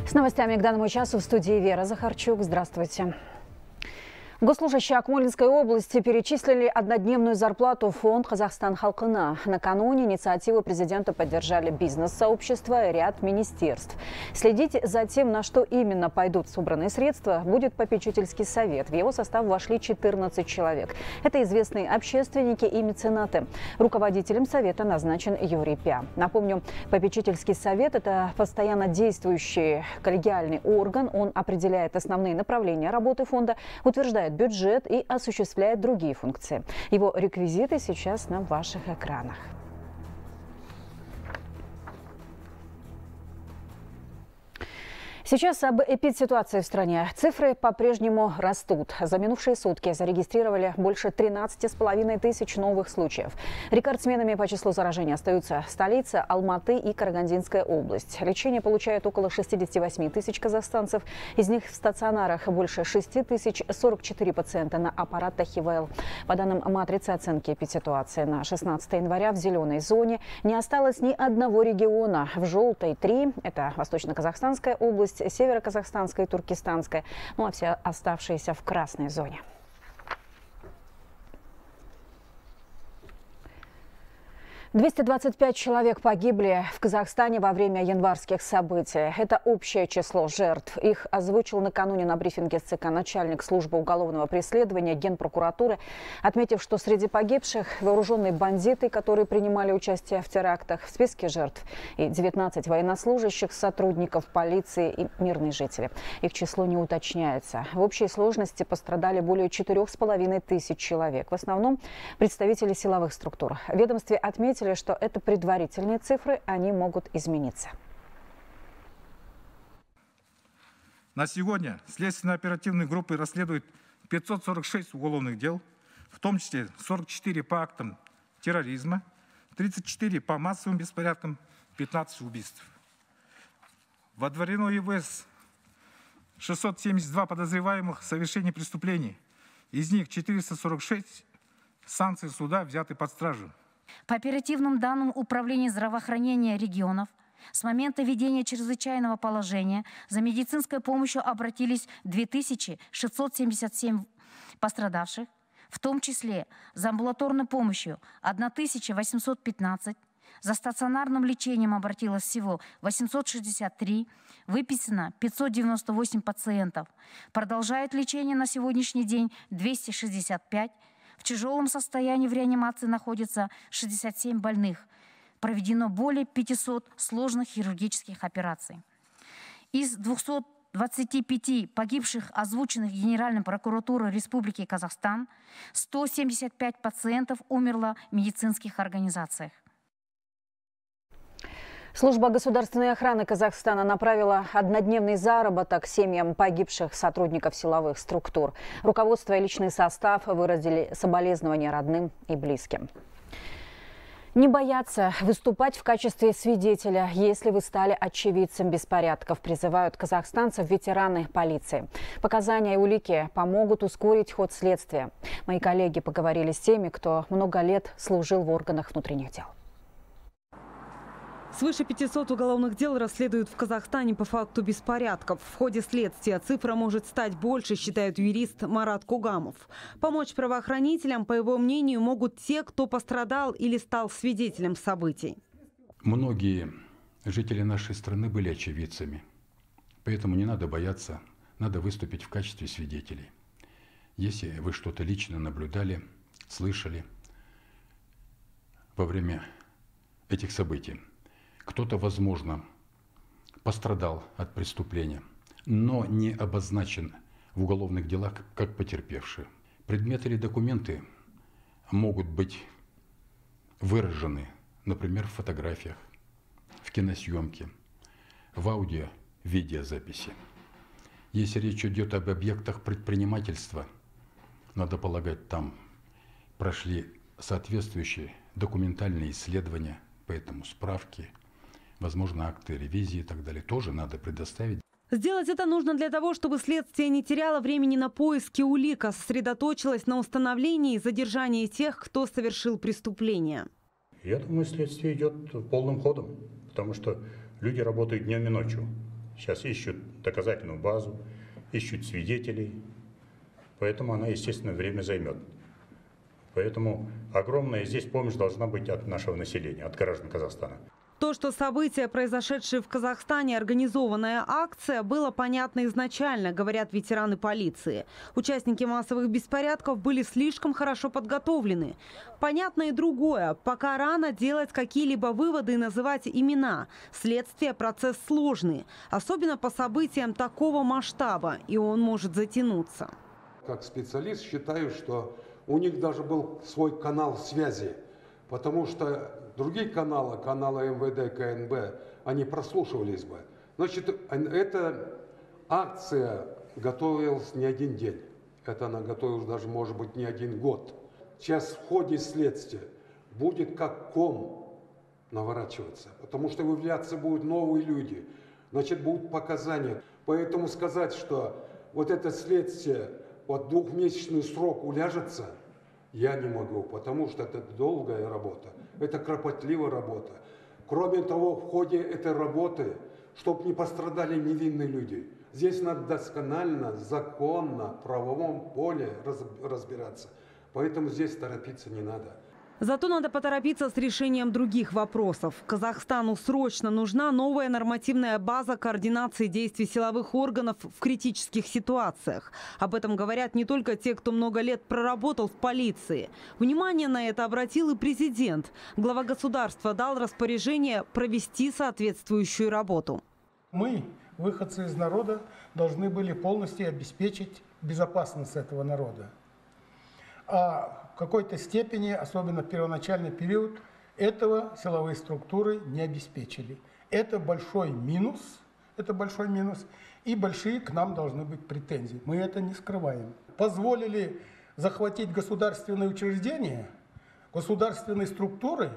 С новостями к данному часу в студии Вера Захарчук. Здравствуйте. Госслужащие Акмолинской области перечислили однодневную зарплату в фонд «Казахстан халқына». Накануне инициативу президента поддержали бизнес-сообщество и ряд министерств. Следить за тем, на что именно пойдут собранные средства, будет попечительский совет. В его состав вошли 14 человек. Это известные общественники и меценаты. Руководителем совета назначен Юрий Пя. Напомню, попечительский совет – это постоянно действующий коллегиальный орган. Он определяет основные направления работы фонда, утверждает бюджет и осуществляет другие функции. Его реквизиты сейчас на ваших экранах. Сейчас об эпидситуации в стране. Цифры по-прежнему растут. За минувшие сутки зарегистрировали больше 13,5 тысяч новых случаев. Рекордсменами по числу заражений остаются столица, Алматы и Карагандинская область. Лечение получают около 68 тысяч казахстанцев. Из них в стационарах больше 6 тысяч, 44 пациента на аппаратах ИВЛ. По данным матрицы оценки эпидситуации, на 16 января в зеленой зоне не осталось ни одного региона. В желтой 3 – это Восточно-Казахстанская область, Северо-Казахстанская и Туркестанская, ну а все оставшиеся в красной зоне. «225 человек погибли в Казахстане во время январских событий. Это общее число жертв. Их озвучил накануне на брифинге ЦК начальник службы уголовного преследования Генпрокуратуры, отметив, что среди погибших вооруженные бандиты, которые принимали участие в терактах, в списке жертв и 19 военнослужащих, сотрудников полиции и мирные жители. Их число не уточняется. В общей сложности пострадали более 4,5 тысяч человек. В основном представители силовых структур. В ведомстве отметили, что это предварительные цифры, они могут измениться. На сегодня следственно-оперативные группы расследуют 546 уголовных дел, в том числе 44 по актам терроризма, 34 по массовым беспорядкам, 15 убийств. Водворено ЕВС 672 подозреваемых в совершении преступлений, из них 446 санкций суда взяты под стражу. По оперативным данным Управления здравоохранения регионов, с момента введения чрезвычайного положения за медицинской помощью обратились 2677 пострадавших, в том числе за амбулаторной помощью 1815, за стационарным лечением обратилось всего 863, выписано 598 пациентов. Продолжает лечение на сегодняшний день 265. В тяжелом состоянии в реанимации находится 67 больных. Проведено более 500 сложных хирургических операций. Из 225 погибших, озвученных Генеральной прокуратурой Республики Казахстан, 175 пациентов умерло в медицинских организациях. Служба государственной охраны Казахстана направила однодневный заработок семьям погибших сотрудников силовых структур. Руководство и личный состав выразили соболезнования родным и близким. Не бояться выступать в качестве свидетеля, если вы стали очевидцем беспорядков, призывают казахстанцев ветераны полиции. Показания и улики помогут ускорить ход следствия. Мои коллеги поговорили с теми, кто много лет служил в органах внутренних дел. Свыше 500 уголовных дел расследуют в Казахстане по факту беспорядков. В ходе следствия цифра может стать больше, считает юрист Марат Кугамов. Помочь правоохранителям, по его мнению, могут те, кто пострадал или стал свидетелем событий. Многие жители нашей страны были очевидцами. Поэтому не надо бояться, надо выступить в качестве свидетелей. Если вы что-то лично наблюдали, слышали во время этих событий, кто-то, возможно, пострадал от преступления, но не обозначен в уголовных делах как потерпевший. Предметы или документы могут быть выражены, например, в фотографиях, в киносъемке, в аудио-видеозаписи. Если речь идет об объектах предпринимательства, надо полагать, там прошли соответствующие документальные исследования, поэтому справки, возможно, акты ревизии и так далее тоже надо предоставить. Сделать это нужно для того, чтобы следствие не теряло времени на поиски улик, а сосредоточилось на установлении и задержании тех, кто совершил преступление. Я думаю, следствие идет полным ходом, потому что люди работают днем и ночью. Сейчас ищут доказательную базу, ищут свидетелей. Поэтому она, естественно, время займет. Поэтому огромная здесь помощь должна быть от нашего населения, от граждан Казахстана. То, что события, произошедшие в Казахстане, организованная акция, было понятно изначально, говорят ветераны полиции. Участники массовых беспорядков были слишком хорошо подготовлены. Понятно и другое. Пока рано делать какие-либо выводы и называть имена. Следствие – процесс сложный. Особенно по событиям такого масштаба. И он может затянуться. Как специалист считаю, что у них даже был свой канал связи. Потому что другие каналы МВД, КНБ, они прослушивались бы. Значит, эта акция готовилась не один день. Это она готовилась даже, может быть, не один год. Сейчас в ходе следствия будет как ком наворачиваться. Потому что выявляться будут новые люди. Значит, будут показания. Поэтому сказать, что вот это следствие, вот двухмесячный срок уляжется, я не могу, потому что это долгая работа, это кропотливая работа. Кроме того, в ходе этой работы, чтобы не пострадали невинные люди, здесь надо досконально, законно, в правовом поле разбираться. Поэтому здесь торопиться не надо. Зато надо поторопиться с решением других вопросов. Казахстану срочно нужна новая нормативная база координации действий силовых органов в критических ситуациях. Об этом говорят не только те, кто много лет проработал в полиции. Внимание на это обратил и президент. Глава государства дал распоряжение провести соответствующую работу. Мы, выходцы из народа, должны были полностью обеспечить безопасность этого народа. А в какой-то степени, особенно в первоначальный период, этого силовые структуры не обеспечили. Это большой минус, и большие к нам должны быть претензии. Мы это не скрываем. Позволили захватить государственные учреждения, государственные структуры,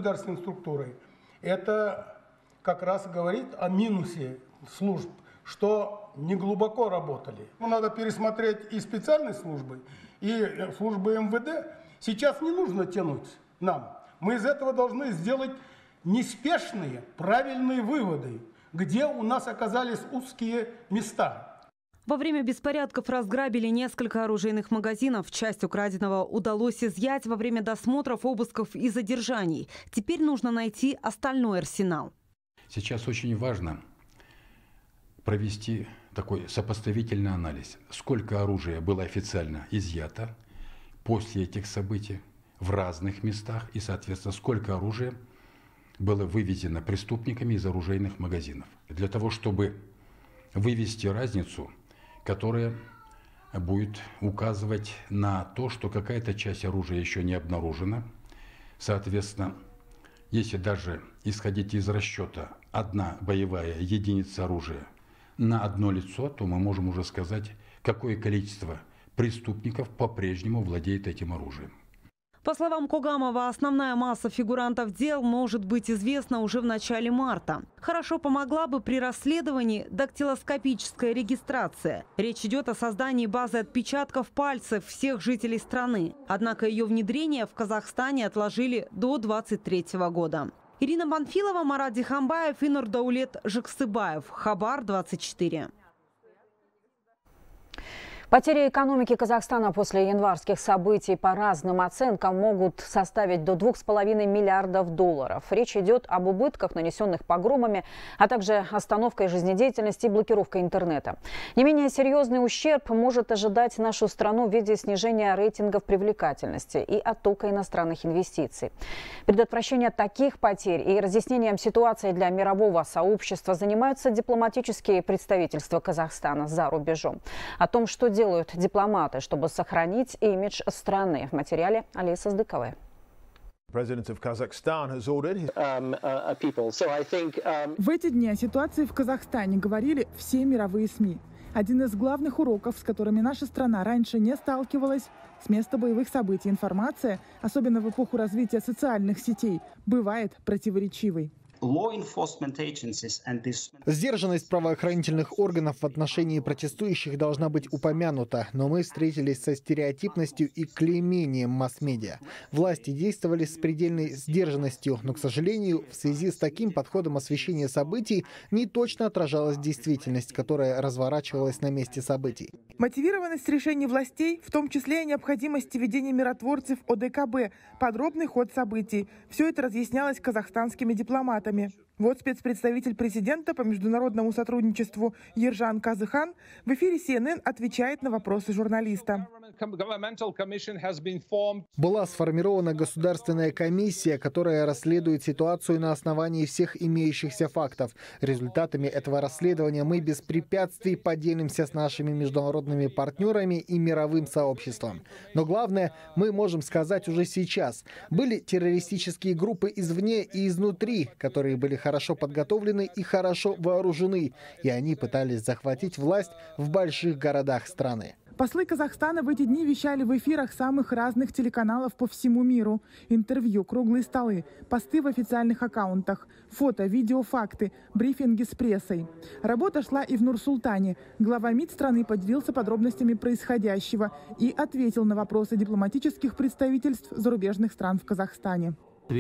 это как раз говорит о минусе служб, что не глубоко работали. Надо пересмотреть и специальные службы, и службы МВД. Сейчас не нужно тянуть нам. Мы из этого должны сделать неспешные, правильные выводы, где у нас оказались узкие места. Во время беспорядков разграбили несколько оружейных магазинов. Часть украденного удалось изъять во время досмотров, обысков и задержаний. Теперь нужно найти остальной арсенал. Сейчас очень важно провести такой сопоставительный анализ. Сколько оружия было официально изъято после этих событий в разных местах и, соответственно, сколько оружия было вывезено преступниками из оружейных магазинов. Для того, чтобы вывести разницу, которая будет указывать на то, что какая-то часть оружия еще не обнаружена. Соответственно, если даже исходить из расчета одна боевая единица оружия на одно лицо, то мы можем уже сказать, какое количество преступников по-прежнему владеет этим оружием. По словам Когамова, основная масса фигурантов дел может быть известна уже в начале марта. Хорошо помогла бы при расследовании дактилоскопическая регистрация. Речь идет о создании базы отпечатков пальцев всех жителей страны. Однако ее внедрение в Казахстане отложили до 2023 года. Ирина Банфилова, Марат Дихамбаев и Нурдаулет Жаксыбаев. Хабар 24. Потери экономики Казахстана после январских событий по разным оценкам могут составить до $2,5 миллиардов. Речь идет об убытках, нанесенных погромами, а также остановкой жизнедеятельности и блокировкой интернета. Не менее серьезный ущерб может ожидать нашу страну в виде снижения рейтингов привлекательности и оттока иностранных инвестиций. Предотвращением таких потерь и разъяснением ситуации для мирового сообщества занимаются дипломатические представительства Казахстана за рубежом. О том, что делают дипломаты, чтобы сохранить имидж страны. В материале Алии Саздыковой. В эти дни о ситуации в Казахстане говорили все мировые СМИ. Один из главных уроков, с которыми наша страна раньше не сталкивалась, с места боевых событий информация, особенно в эпоху развития социальных сетей, бывает противоречивой. Сдержанность правоохранительных органов в отношении протестующих должна быть упомянута, но мы встретились со стереотипностью и клеймением масс-медиа. Власти действовали с предельной сдержанностью, но, к сожалению, в связи с таким подходом освещения событий не точно отражалась действительность, которая разворачивалась на месте событий. Мотивированность решений властей, в том числе и необходимости ведения миротворцев ОДКБ, подробный ход событий. Все это разъяснялось казахстанскими дипломатами. Вот спецпредставитель президента по международному сотрудничеству Ержан Казыхан в эфире CNN отвечает на вопросы журналиста. Была сформирована государственная комиссия, которая расследует ситуацию на основании всех имеющихся фактов. Результатами этого расследования мы без препятствий поделимся с нашими международными партнерами и мировым сообществом. Но главное, мы можем сказать уже сейчас. Были террористические группы извне и изнутри, которые были хорошо подготовлены и хорошо вооружены, и они пытались захватить власть в больших городах страны. Послы Казахстана в эти дни вещали в эфирах самых разных телеканалов по всему миру. Интервью, круглые столы, посты в официальных аккаунтах, фото, видео, факты, брифинги с прессой. Работа шла и в Нур-Султане. Глава МИД страны поделился подробностями происходящего и ответил на вопросы дипломатических представительств зарубежных стран в Казахстане.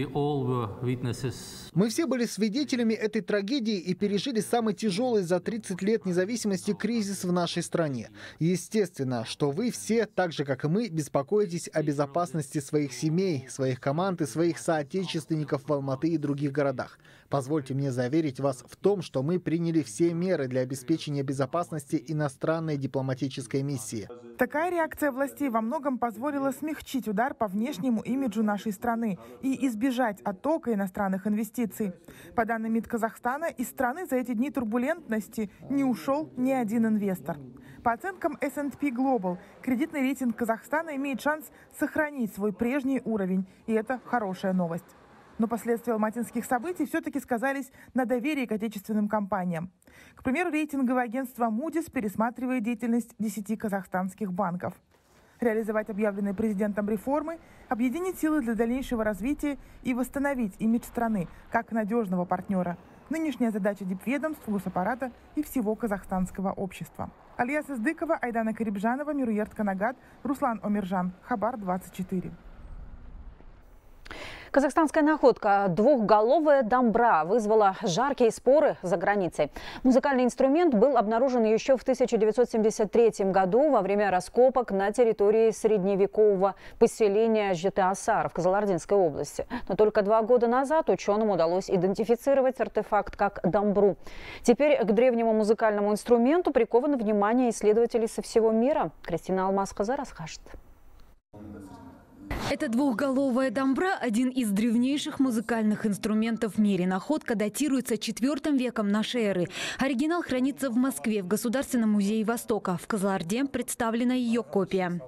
Мы все были свидетелями этой трагедии и пережили самый тяжелый за 30 лет независимости кризис в нашей стране. Естественно, что вы все, так же как и мы, беспокоитесь о безопасности своих семей, своих команд и своих соотечественников в Алматы и других городах. Позвольте мне заверить вас в том, что мы приняли все меры для обеспечения безопасности иностранной дипломатической миссии. Такая реакция властей во многом позволила смягчить удар по внешнему имиджу нашей страны и избежать оттока иностранных инвестиций. По данным МИД Казахстана, из страны за эти дни турбулентности не ушел ни один инвестор. По оценкам S&P Global, кредитный рейтинг Казахстана имеет шанс сохранить свой прежний уровень, и это хорошая новость. Но последствия алматинских событий все-таки сказались на доверии к отечественным компаниям. К примеру, рейтинговое агентство Moody's пересматривает деятельность 10 казахстанских банков. Реализовать объявленные президентом реформы, объединить силы для дальнейшего развития и восстановить имидж страны как надежного партнера. Нынешняя задача дипведомств, госаппарата и всего казахстанского общества. Алия Сыздыкова, Айдана Карибжанова, Мируерт Канагат, Руслан Омиржан. Хабар 24. Казахстанская находка двухголовая дамбра вызвала жаркие споры за границей. Музыкальный инструмент был обнаружен еще в 1973 году во время раскопок на территории средневекового поселения Жете-Асар в Кызылординской области. Но только 2 года назад ученым удалось идентифицировать артефакт как дамбру. Теперь к древнему музыкальному инструменту приковано внимание исследователей со всего мира. Кристина Алмаз-Кызы расскажет. Это двухголовая дамбра – один из древнейших музыкальных инструментов в мире. Находка датируется IV веком нашей эры. Оригинал хранится в Москве в Государственном музее Востока. В Кызылорде представлена ее копия.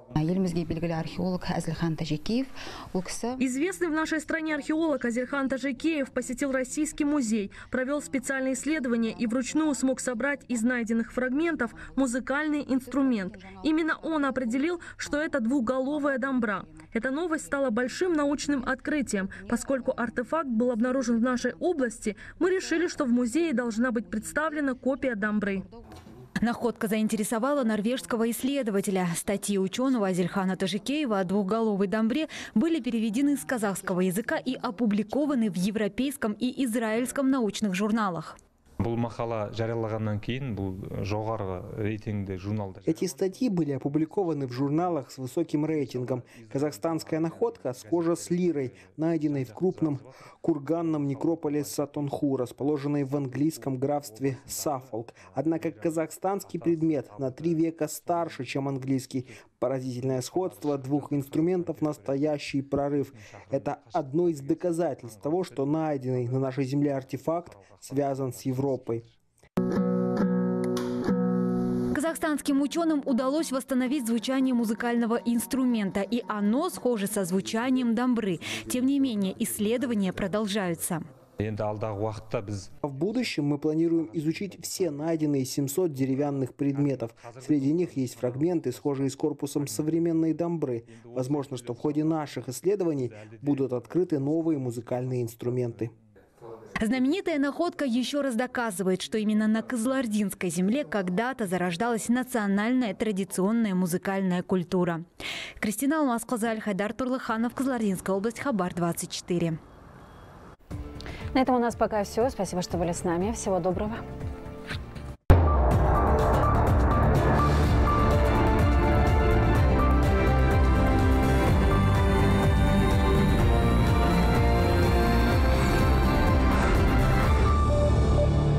Известный в нашей стране археолог Азельхан Тажикеев посетил Российский музей, провел специальные исследования и вручную смог собрать из найденных фрагментов музыкальный инструмент. Именно он определил, что это двухголовая дамбра. Эта новость стала большим научным открытием. Поскольку артефакт был обнаружен в нашей области, мы решили, что в музее должна быть представлена копия дамбры. Находка заинтересовала норвежского исследователя. Статьи ученого Азельхана Тажикеева о двухголовой дамбре были переведены с казахского языка и опубликованы в европейском и израильском научных журналах. Эти статьи были опубликованы в журналах с высоким рейтингом. Казахстанская находка схожа с лирой, найденной в крупном курганном некрополе Сатонху, расположенной в английском графстве Саффолк. Однако казахстанский предмет на 3 века старше, чем английский. Поразительное сходство двух инструментов – настоящий прорыв. Это одно из доказательств того, что найденный на нашей земле артефакт связан с Европой. Казахстанским ученым удалось восстановить звучание музыкального инструмента, и оно схоже со звучанием дамбры. Тем не менее, исследования продолжаются. В будущем мы планируем изучить все найденные 700 деревянных предметов. Среди них есть фрагменты, схожие с корпусом современной дамбры. Возможно, что в ходе наших исследований будут открыты новые музыкальные инструменты. Знаменитая находка еще раз доказывает, что именно на Кызылординской земле когда-то зарождалась национальная традиционная музыкальная культура. Кристина Алмаз-Кызаль, Хайдар Турлыханов, Кызылординская область, Хабар 24. На этом у нас пока все. Спасибо, что были с нами. Всего доброго.